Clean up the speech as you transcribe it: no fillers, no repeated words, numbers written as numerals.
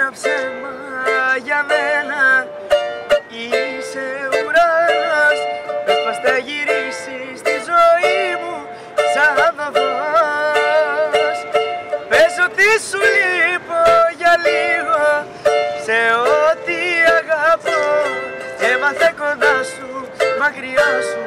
ένα ψέμα για μένα. Είσαι ουρανός, πες πως θα γυρίσεις στη ζωή μου σαν βαβός. Πες ότι σου λείπω για λίγο, σε ό,τι αγαπώ. Έμαθε κοντά σου, μακριά σου